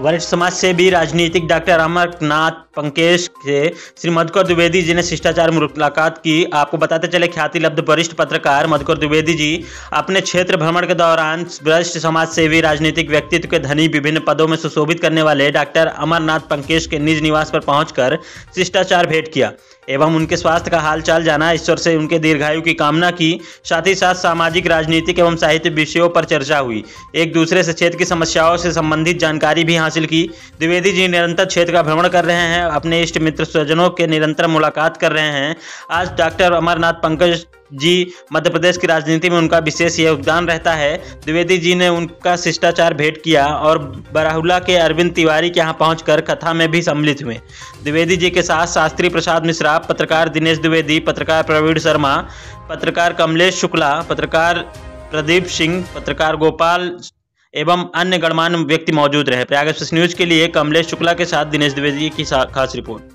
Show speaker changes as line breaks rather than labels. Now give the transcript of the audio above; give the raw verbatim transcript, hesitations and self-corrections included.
वरिष्ठ समाज सेवी राजनीतिक डॉक्टर अमरनाथ पंकज से श्री मधुकर द्विवेदी जी ने शिष्टाचार मुलाकात की। आपको बताते चले ख्याति लब्ध वरिष्ठ पत्रकार मधुकर द्विवेदी जी अपने क्षेत्र भ्रमण के दौरान वरिष्ठ समाज सेवी राजनीतिक व्यक्तित्व के धनी विभिन्न पदों में सुशोभित करने वाले डॉक्टर अमरनाथ पंकज के निज निवास पर पहुंचकर शिष्टाचार भेंट किया एवं उनके स्वास्थ्य का हाल चाल जाना, ईश्वर से उनके दीर्घायु की कामना की। साथ ही साथ सामाजिक, राजनीतिक एवं साहित्य विषयों पर चर्चा हुई। एक दूसरे से क्षेत्र की समस्याओं से संबंधित जानकारी भी हासिल की। द्विवेदी जी निरंतर क्षेत्र का भ्रमण कर रहे हैं, अपने इष्ट मित्र स्वजनों के निरंतर मुलाकात कर रहे हैं। आज डॉक्टर अमरनाथ पंकज जी मध्य प्रदेश की राजनीति में उनका विशेष योगदान रहता है। द्विवेदी जी ने उनका शिष्टाचार भेंट किया और बराहुला के अरविंद तिवारी के यहाँ पहुंचकर कथा में भी सम्मिलित हुए। द्विवेदी जी के साथ शास्त्री प्रसाद मिश्रा, पत्रकार दिनेश द्विवेदी, पत्रकार प्रवीण शर्मा, पत्रकार कमलेश शुक्ला, पत्रकार प्रदीप सिंह, पत्रकार गोपाल एवं अन्य गणमान्य व्यक्ति मौजूद रहे। प्रयाग एक्सप्रेस न्यूज के लिए कमलेश शुक्ला के साथ दिनेश द्विवेदी की खास रिपोर्ट।